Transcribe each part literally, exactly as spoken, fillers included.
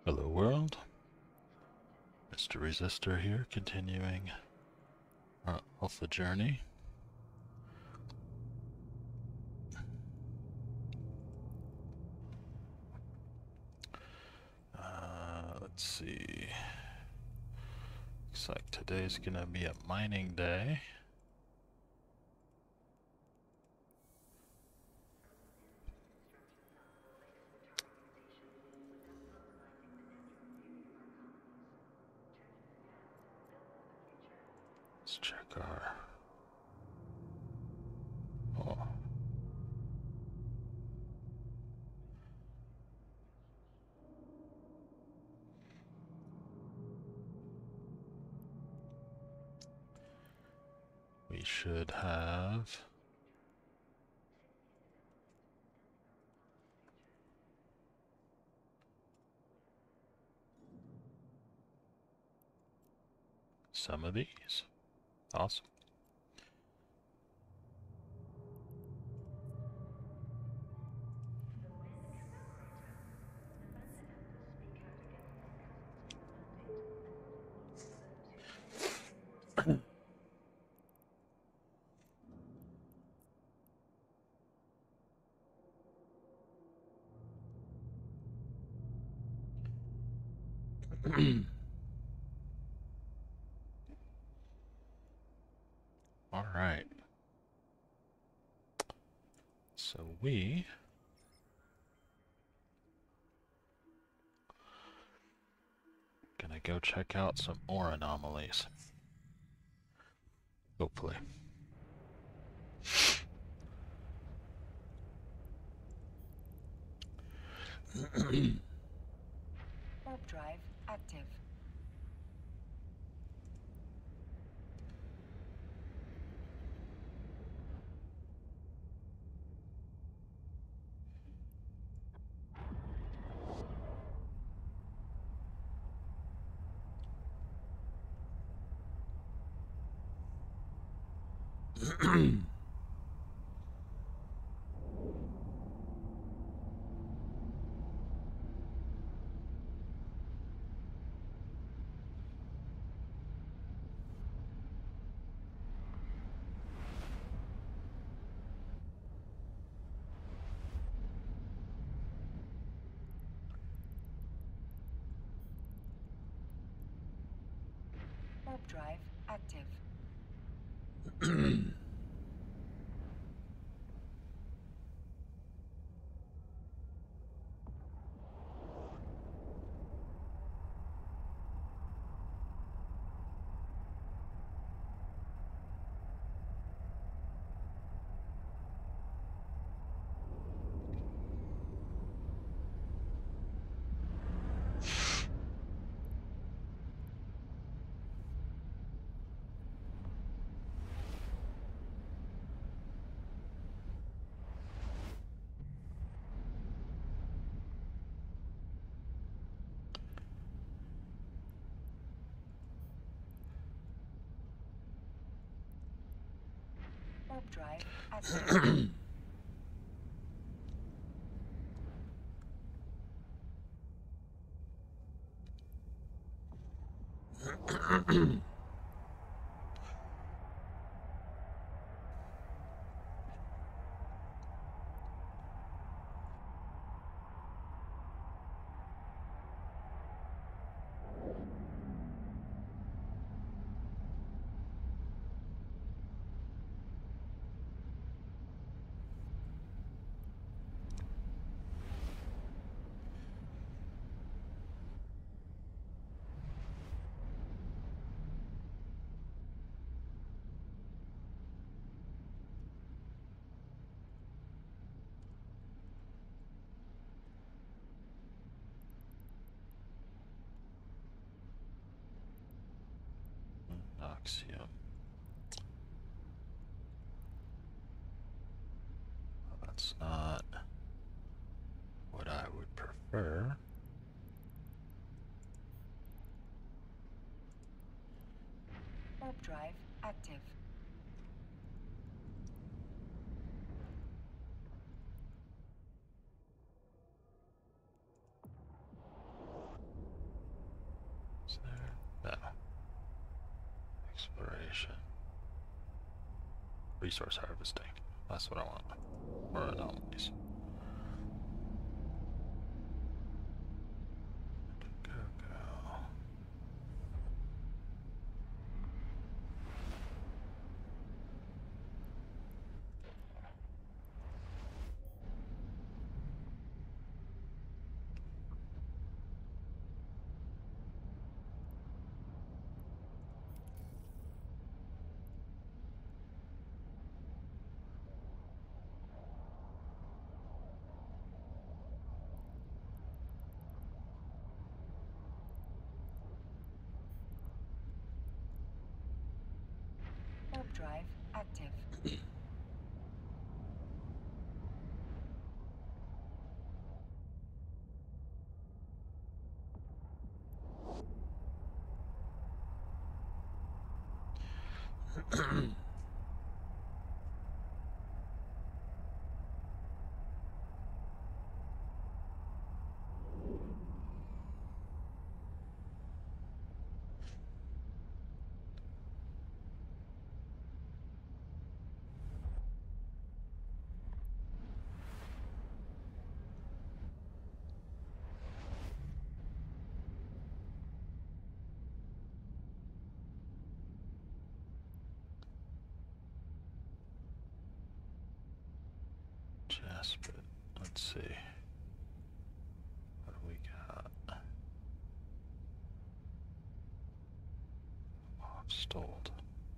Hello world, Mister Resistor here, continuing our alpha journey. Uh, let's see. Looks like today's gonna be a mining day. Let's check our... Oh. We should have... some of these. Awesome. All right. So we gonna go check out some ore anomalies. Hopefully. Warp drive active. Warp drive active. Warp drive active. Noxium. Well, that's not what I would prefer. Warp drive active. resource harvesting. That's what I want. Or anomalies. Go, go. Warp drive active. Jasper. Let's see. What do we got? Oh, I've stalled.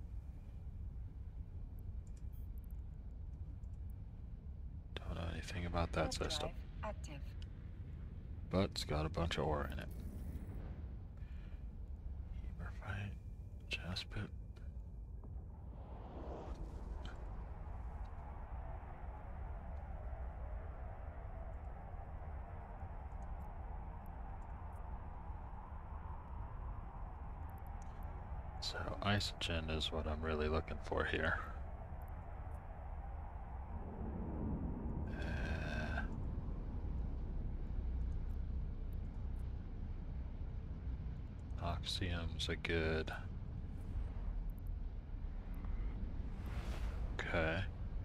Don't know anything about that Warp system. drive active. But it's got a bunch of ore in it. Heberite, Jaspit. So isogen is what I'm really looking for here. Uh, Oxium's a good. Okay.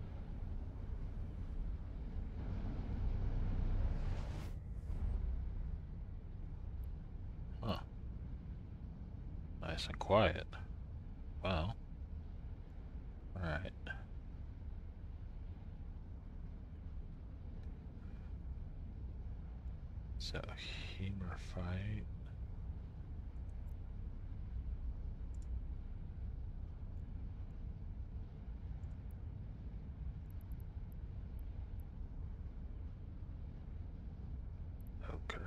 Huh. Nice and quiet. Well. Alright. So, hemerite. Okay.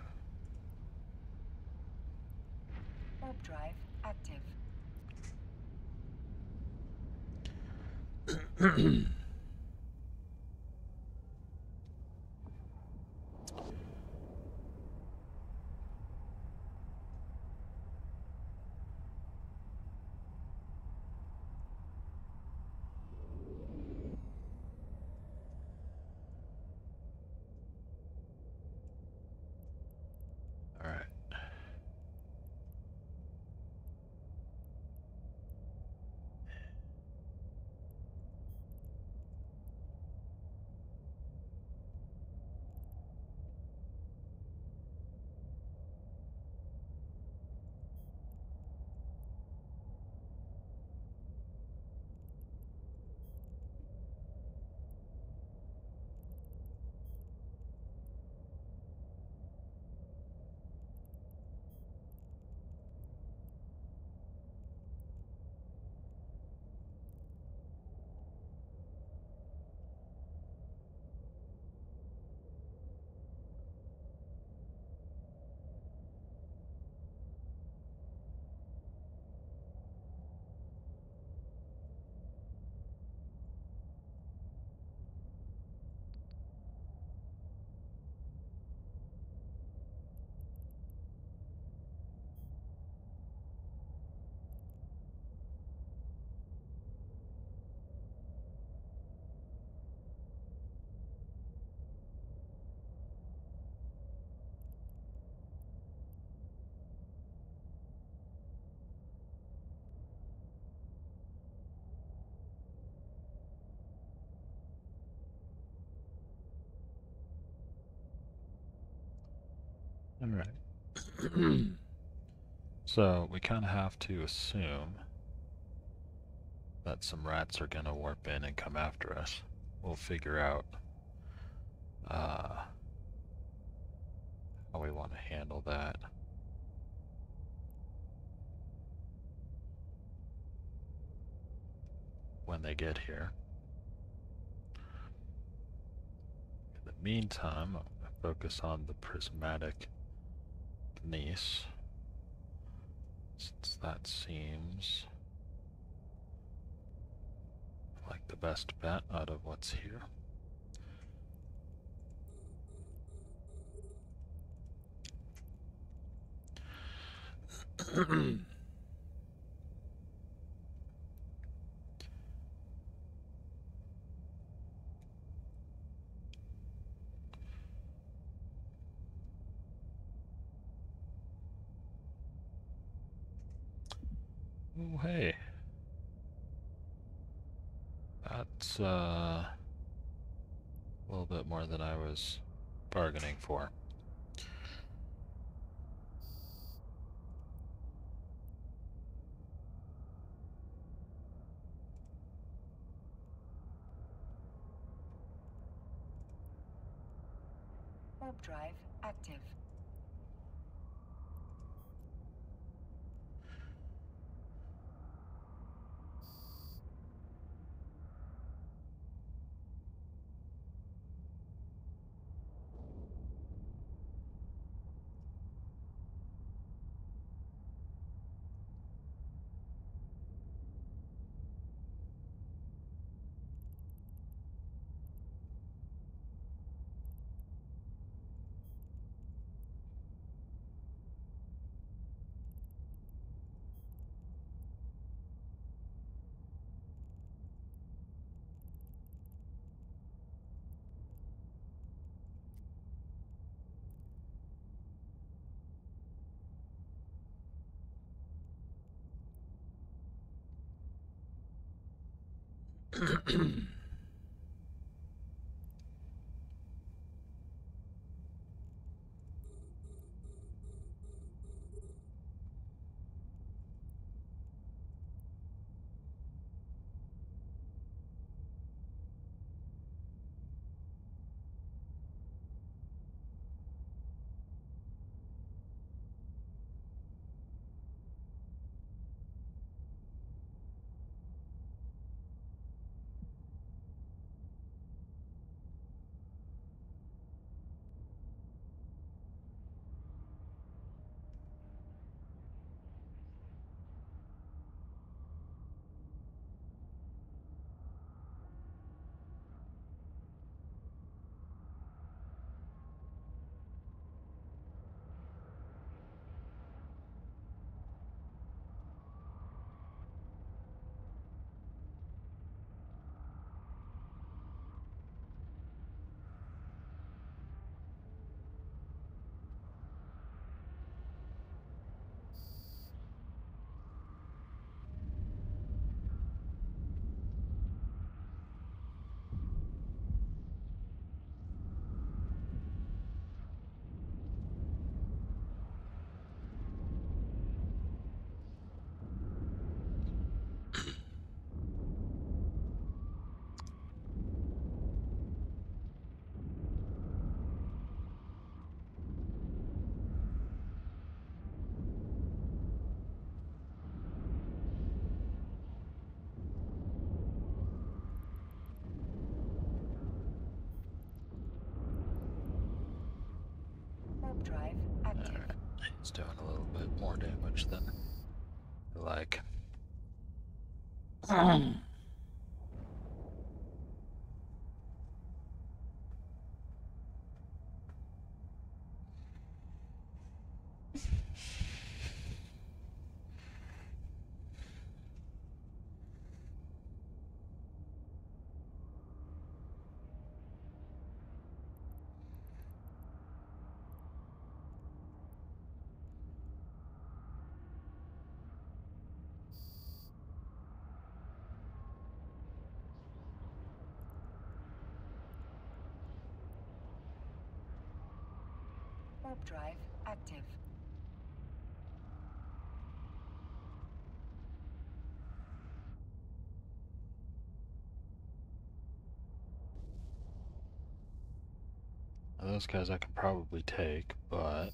Warp drive active. Alright. Alright. So, we kind of have to assume that some rats are gonna warp in and come after us. We'll figure out uh, how we want to handle that. When they get here. In the meantime, I'm going to focus on the prismatic gneiss, since that seems like the best bet out of what's here. Oh, hey. That's uh, a little bit more than I was bargaining for. Warp drive active. Warp drive active. Alright, he's doing a little bit more damage than I like. Warp drive active. Now, those guys I can probably take, but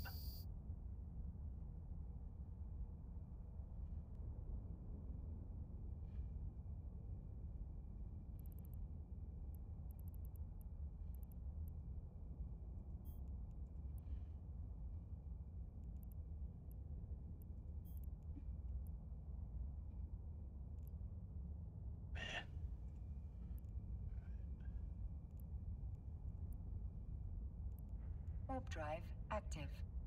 Warp drive active.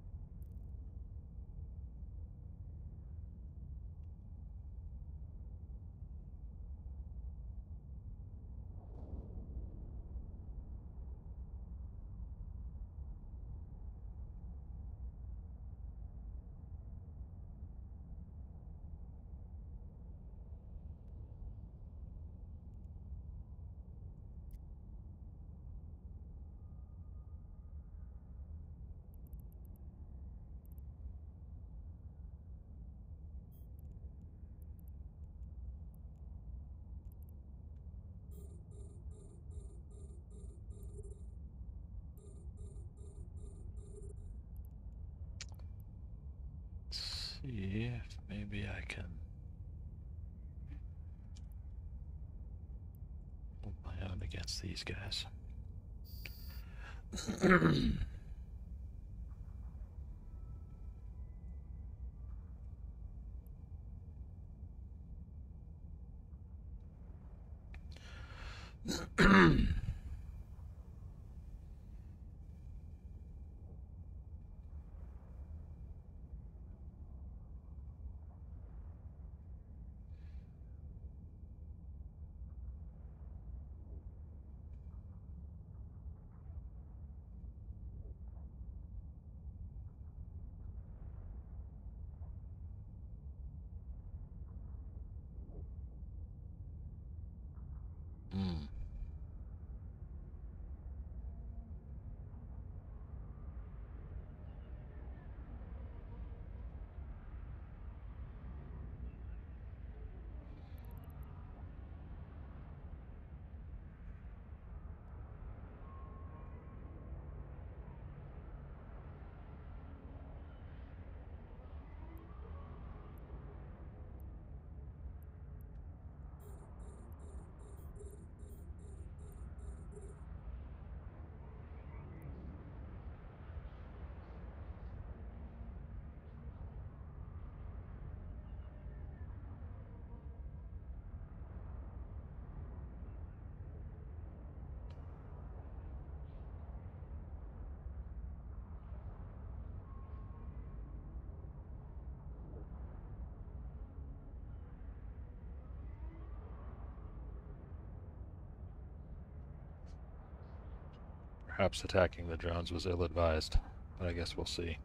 let's see if maybe I can hold my own against these guys. Hmm. Perhaps attacking the drones was ill-advised, but I guess we'll see.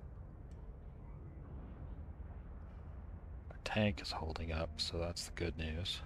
Our tank is holding up, so that's the good news.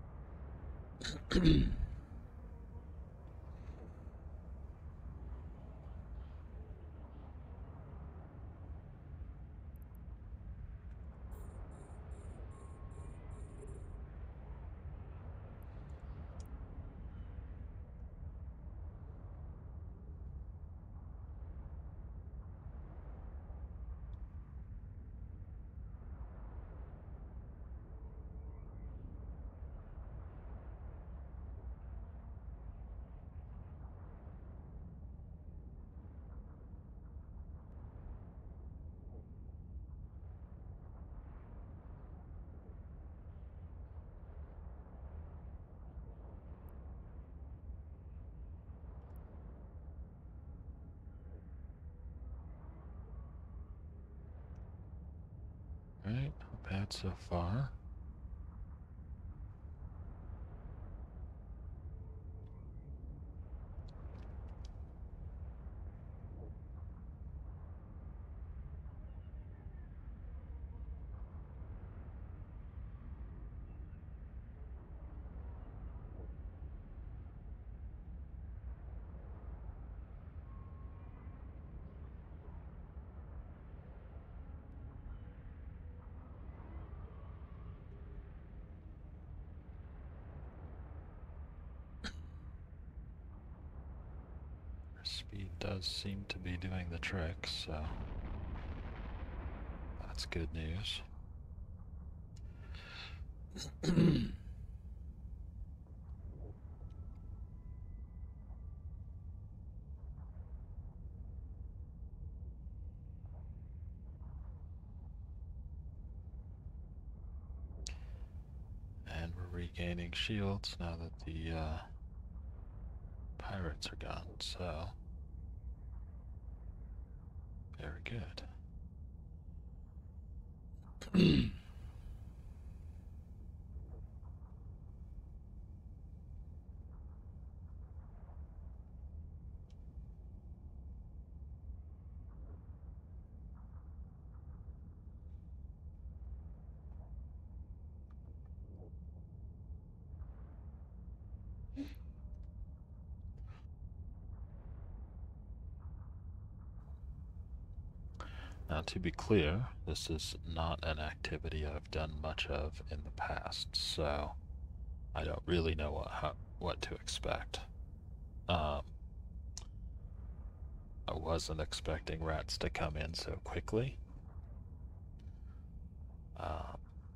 Right, not bad so far. Speed does seem to be doing the trick, so that's good news. And we're regaining shields now that the uh, pirates are gone, so very good. Now, to be clear, this is not an activity I've done much of in the past, so I don't really know what how, what to expect. Um, I wasn't expecting rats to come in so quickly. Um,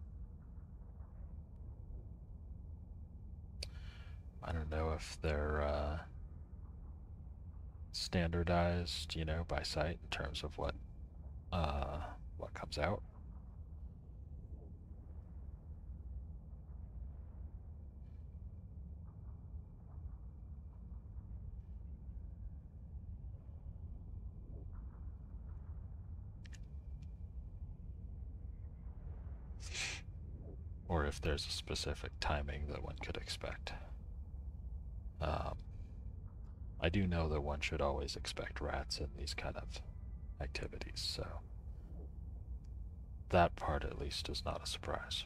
I don't know if they're uh, standardized, you know, by site in terms of what uh, what comes out. Or if there's a specific timing that one could expect. Um, I do know that one should always expect rats in these kind of activities, so that part at least is not a surprise.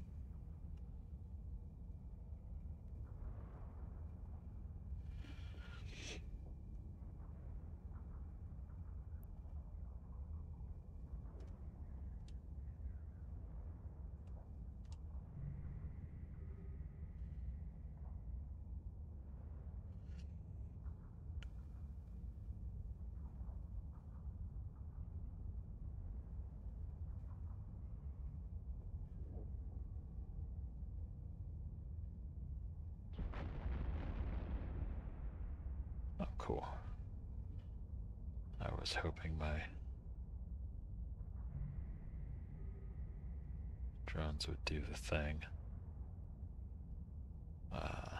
Oh, cool. I was hoping my drones would do the thing. Uh,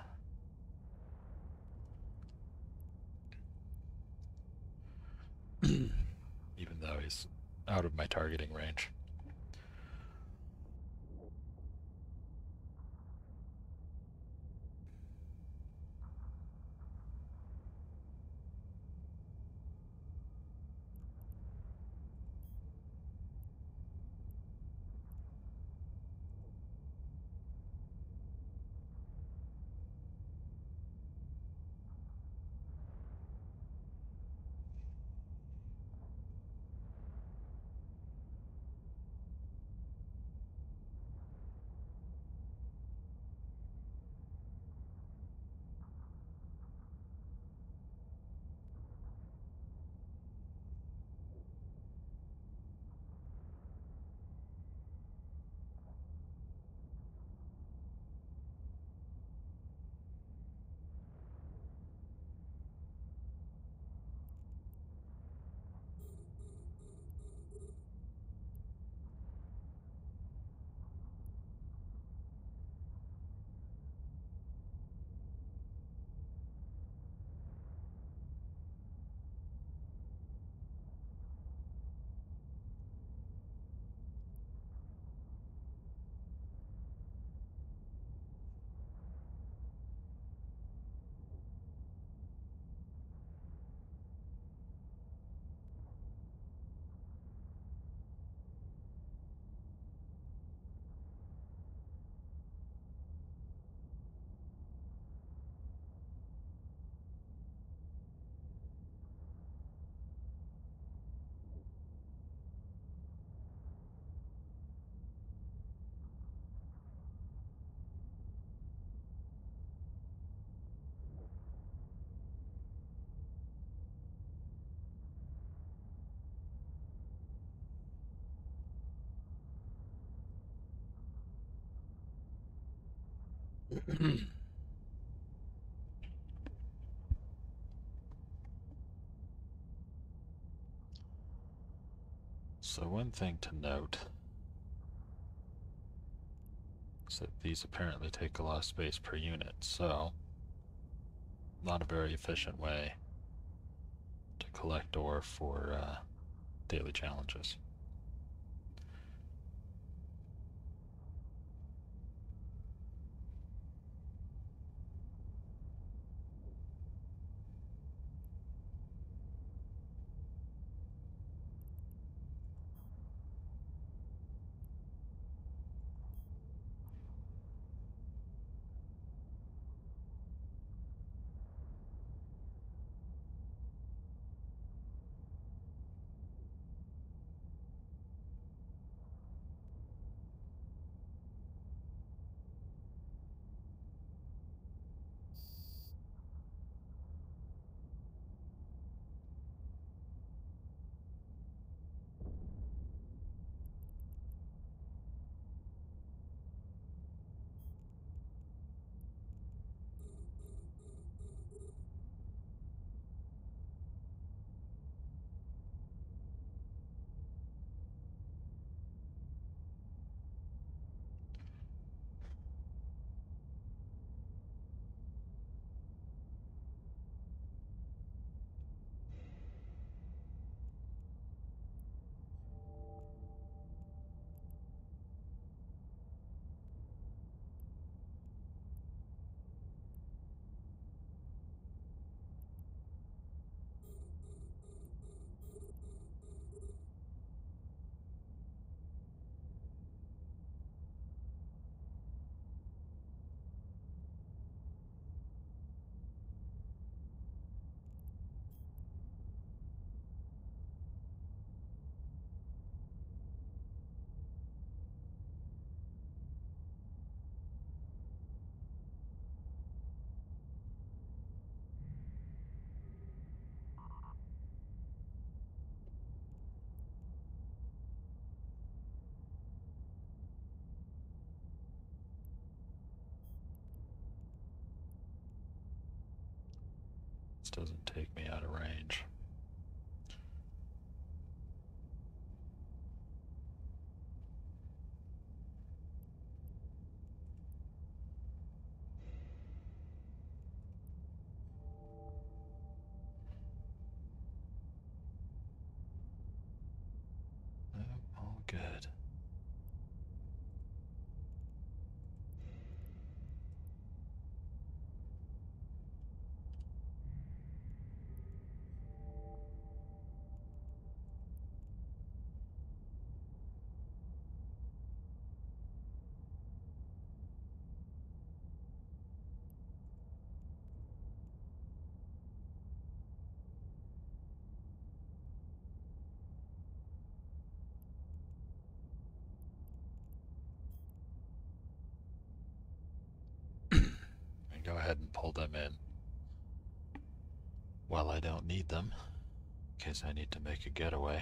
even though he's out of my targeting range. So one thing to note is that these apparently take a lot of space per unit, so not a very efficient way to collect ore for uh, daily challenges. This doesn't take me out of range. Oh, all good. And go ahead and pull them in while I don't need them, in case I need to make a getaway.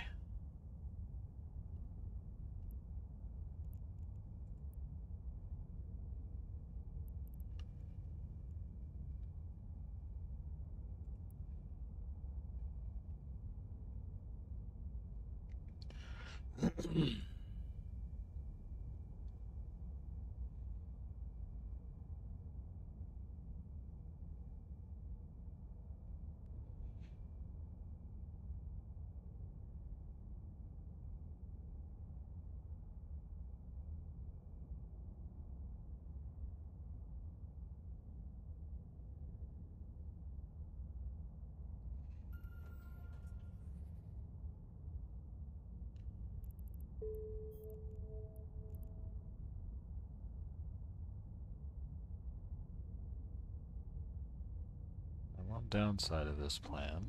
The one downside of this plan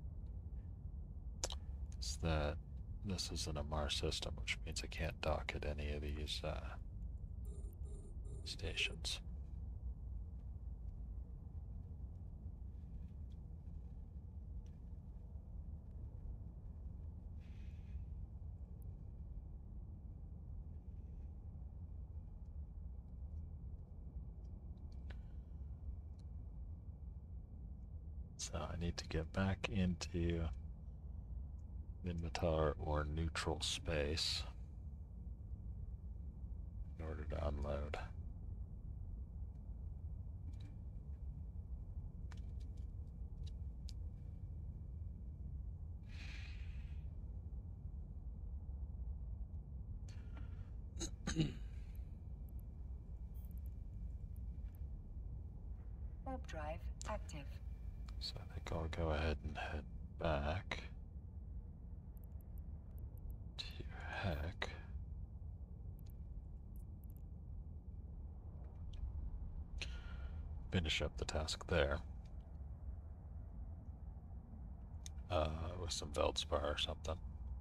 is that this is an M R system, which means I can't dock at any of these uh, stations. So I need to get back into Minmatar or neutral space in order to unload. Warp drive active. So I think I'll go ahead and head back to Heck. Finish up the task there. Uh, with some Veldspar or something.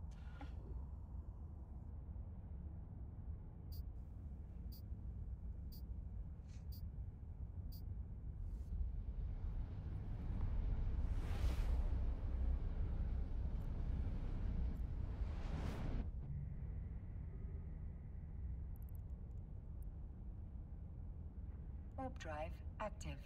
Warp drive active.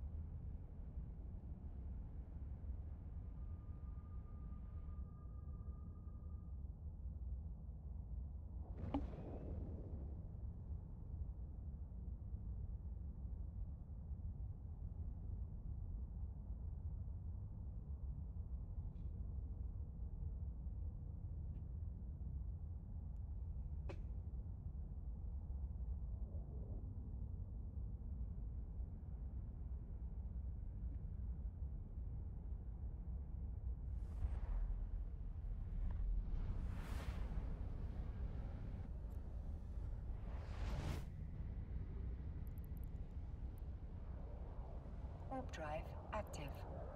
Warp drive active.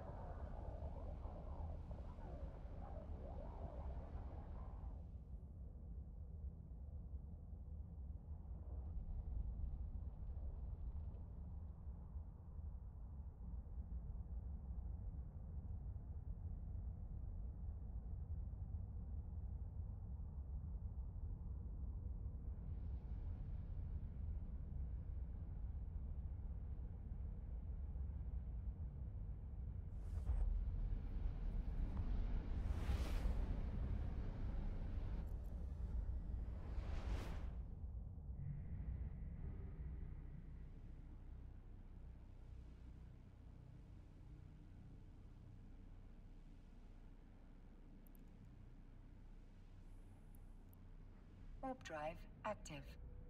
Warp drive active.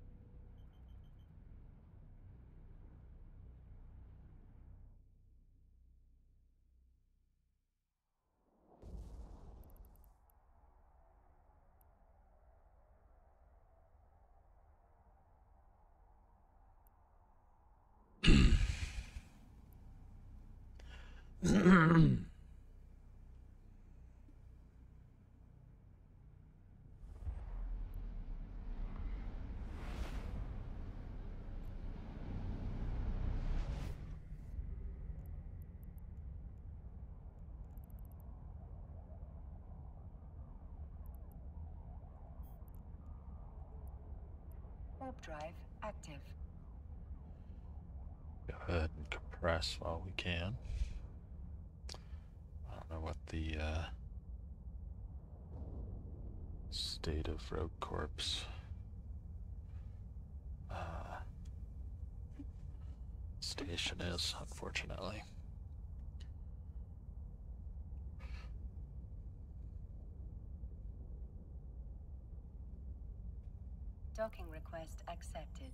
Warp drive active. Go ahead and compress while we can. I don't know what the uh, state of Rogue Corp's uh, station is, unfortunately. Docking request accepted.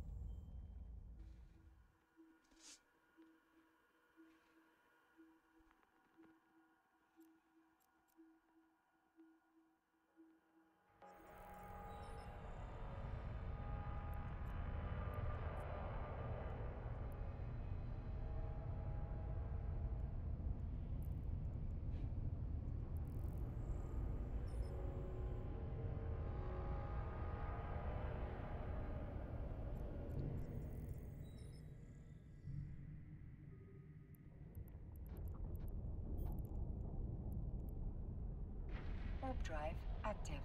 Warp drive active.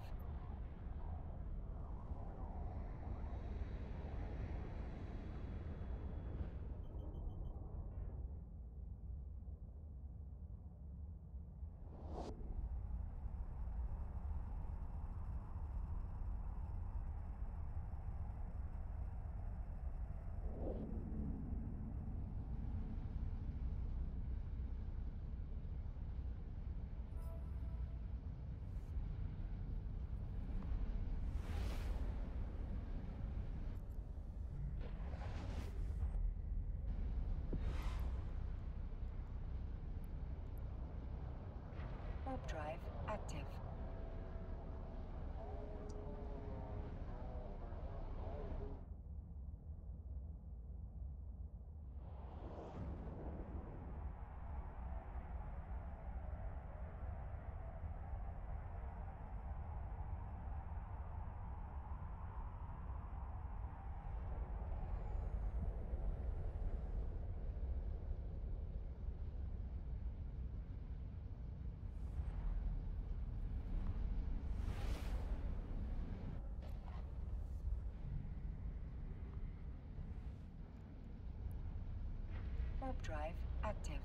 Warp drive active.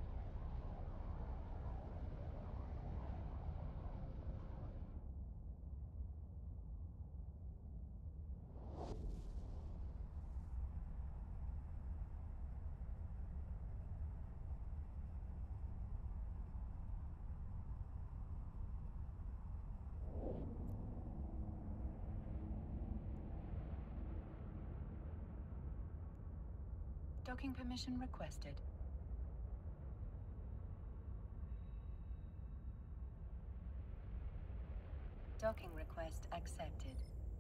Docking permission requested. Docking request accepted.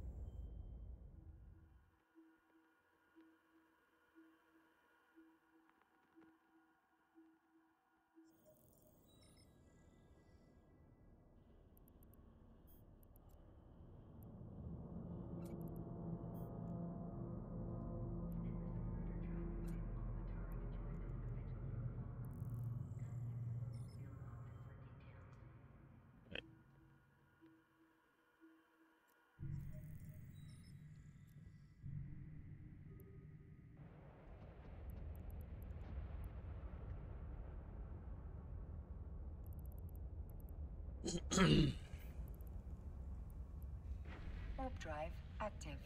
Warp drive active.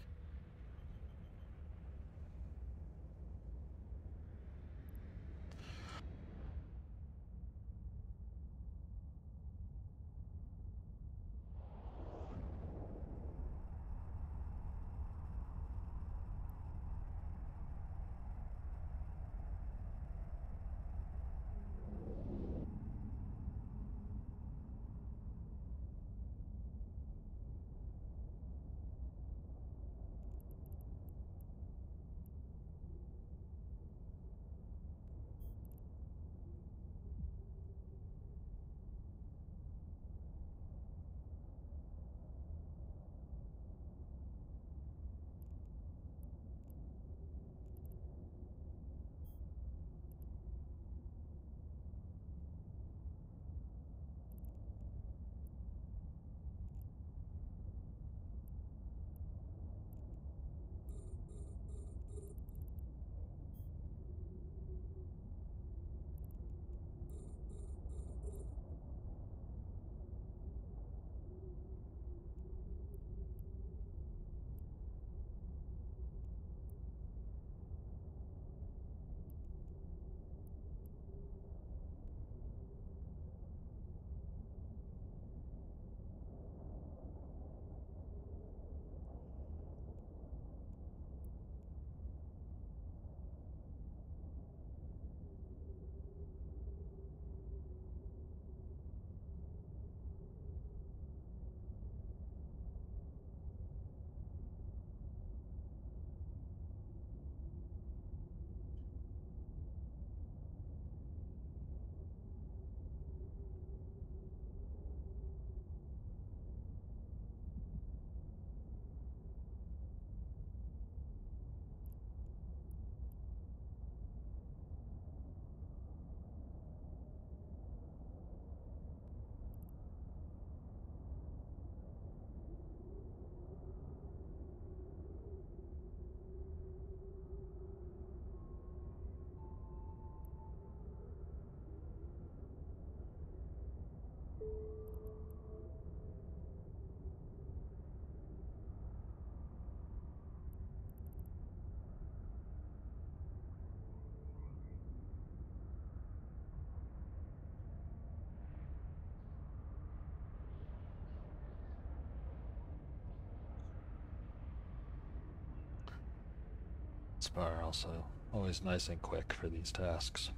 Spar also always nice and quick for these tasks.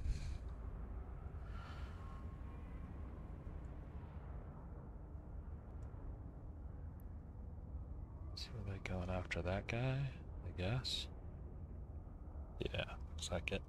So are they going after that guy, I guess? Yeah, looks like it.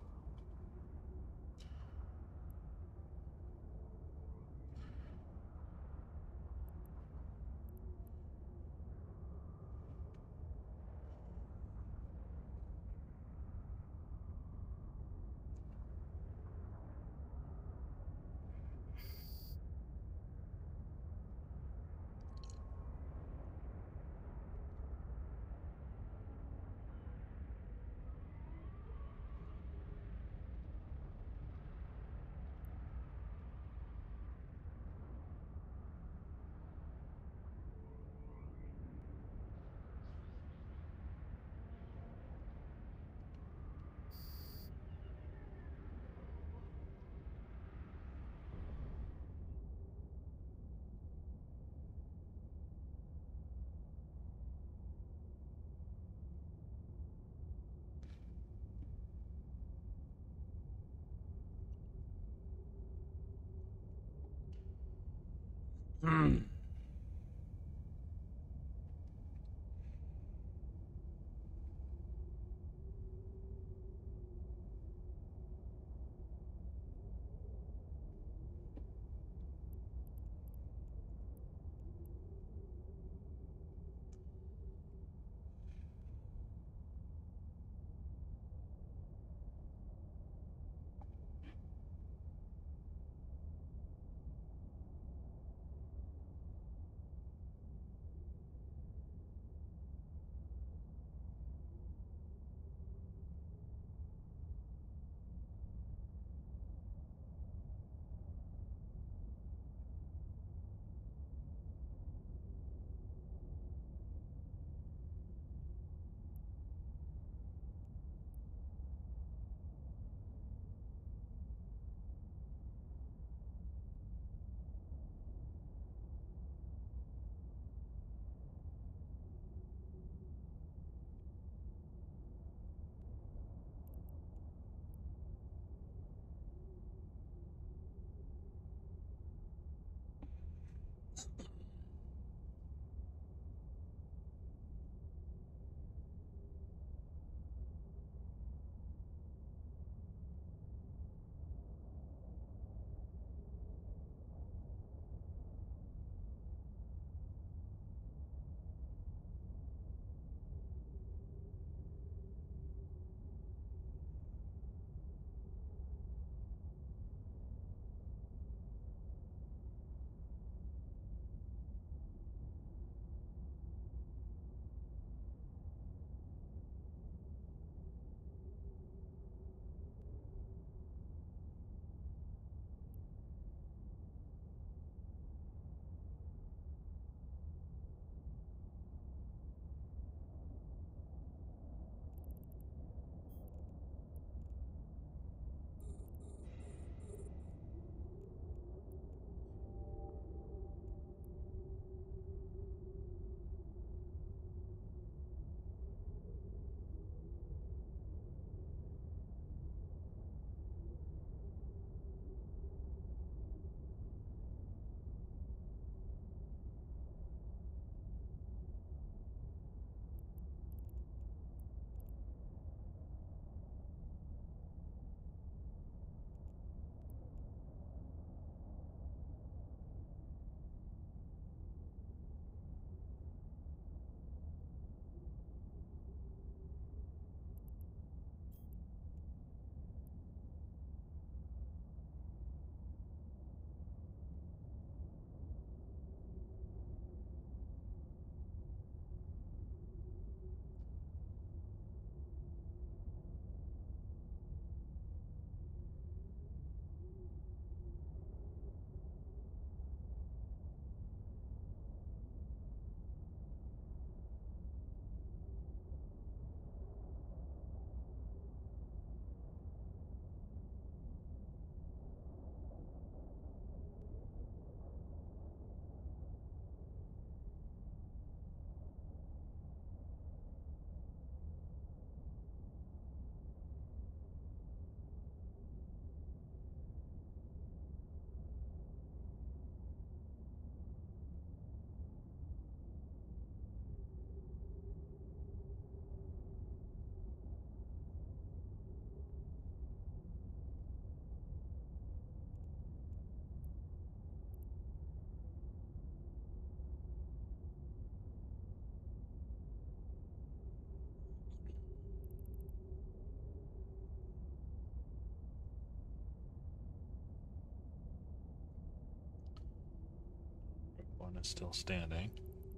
One is still standing,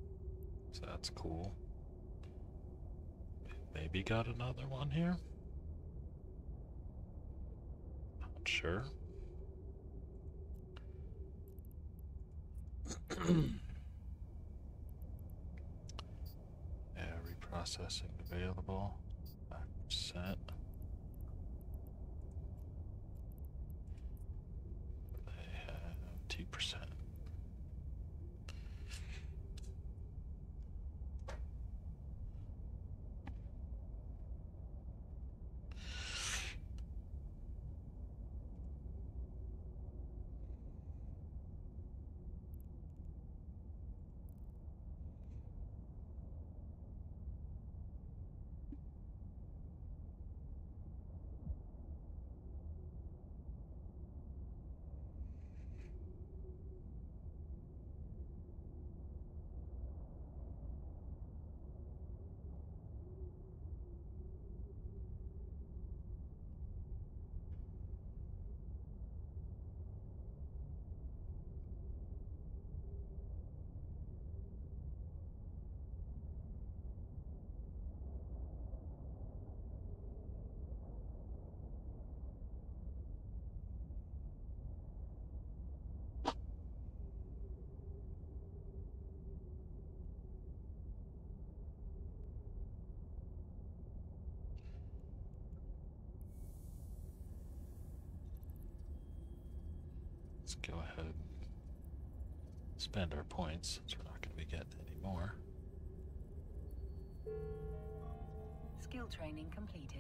so that's cool. Maybe got another one here? Not sure. Yeah, reprocessing available. five percent. They have two percent. Let's go ahead and spend our points since we're not going to be getting any more. Skill training completed.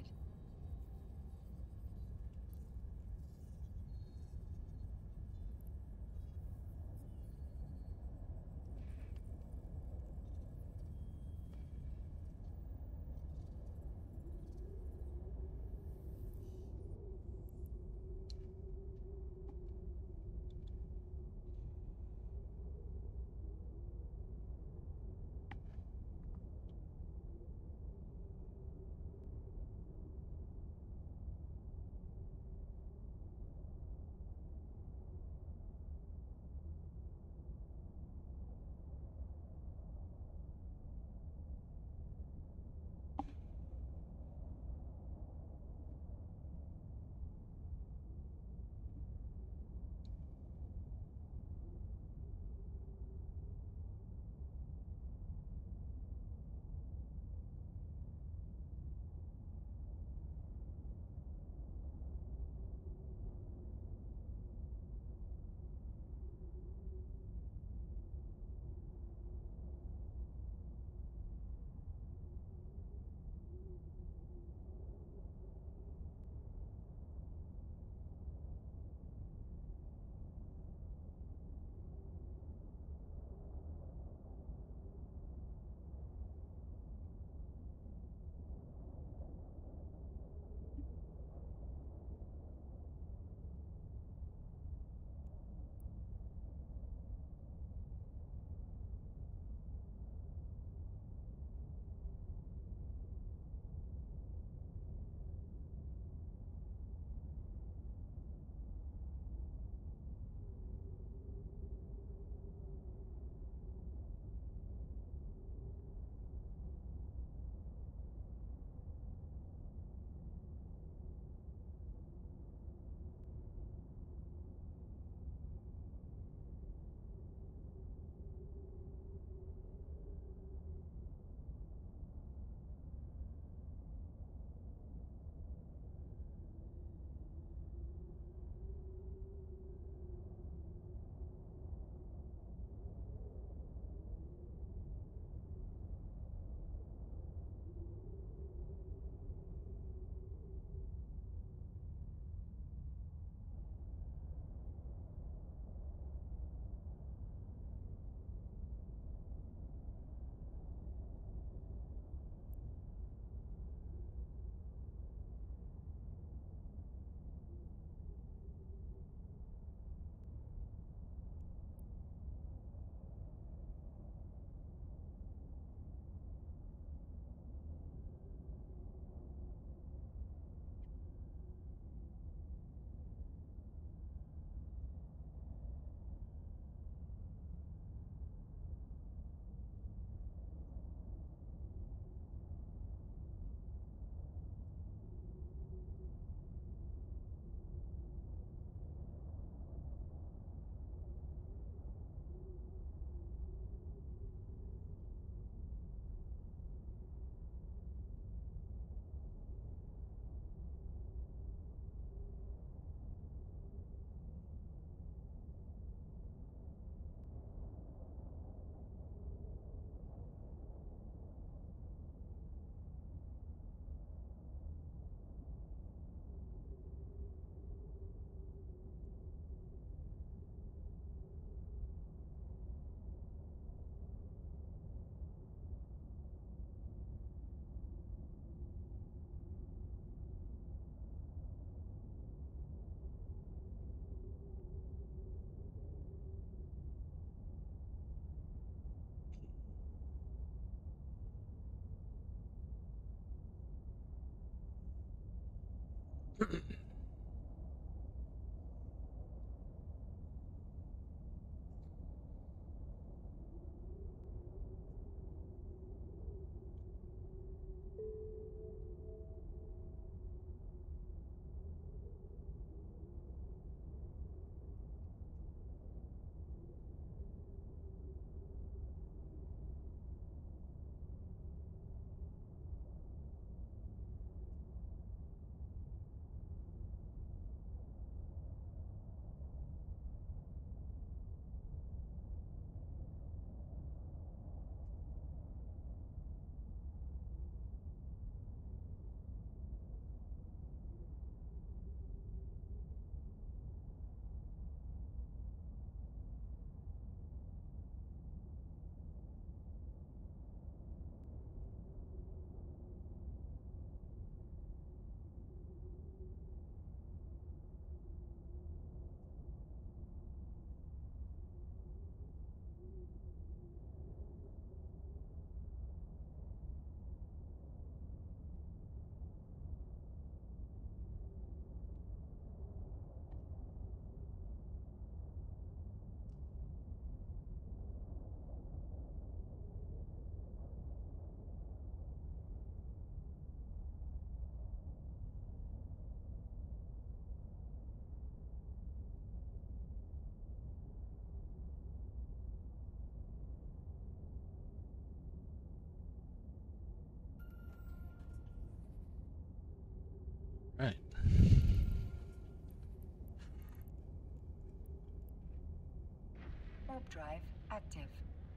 drive active.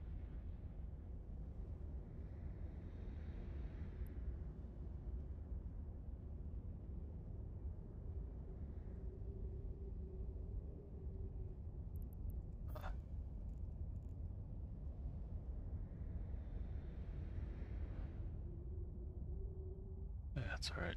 Yeah, that's all right.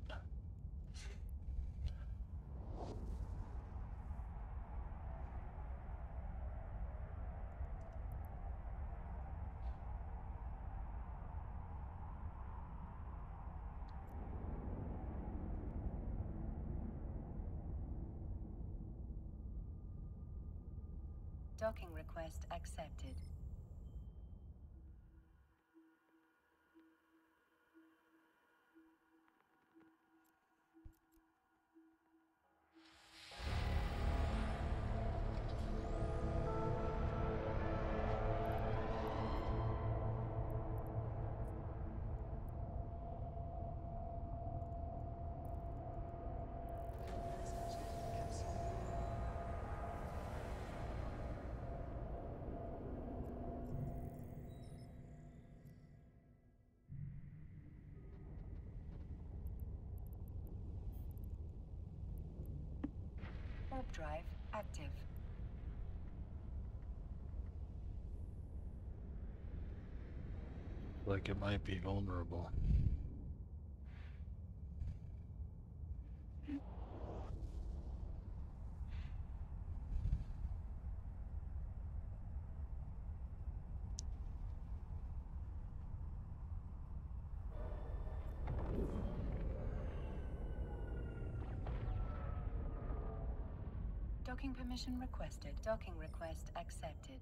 Docking request accepted. Warp drive active. Like it might be vulnerable. Docking permission requested. Docking request accepted.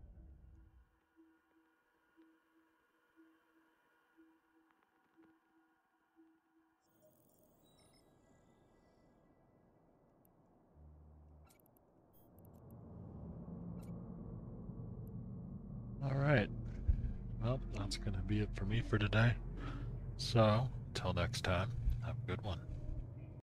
All right. Well, that's going to be it for me for today. So, until next time, have a good one.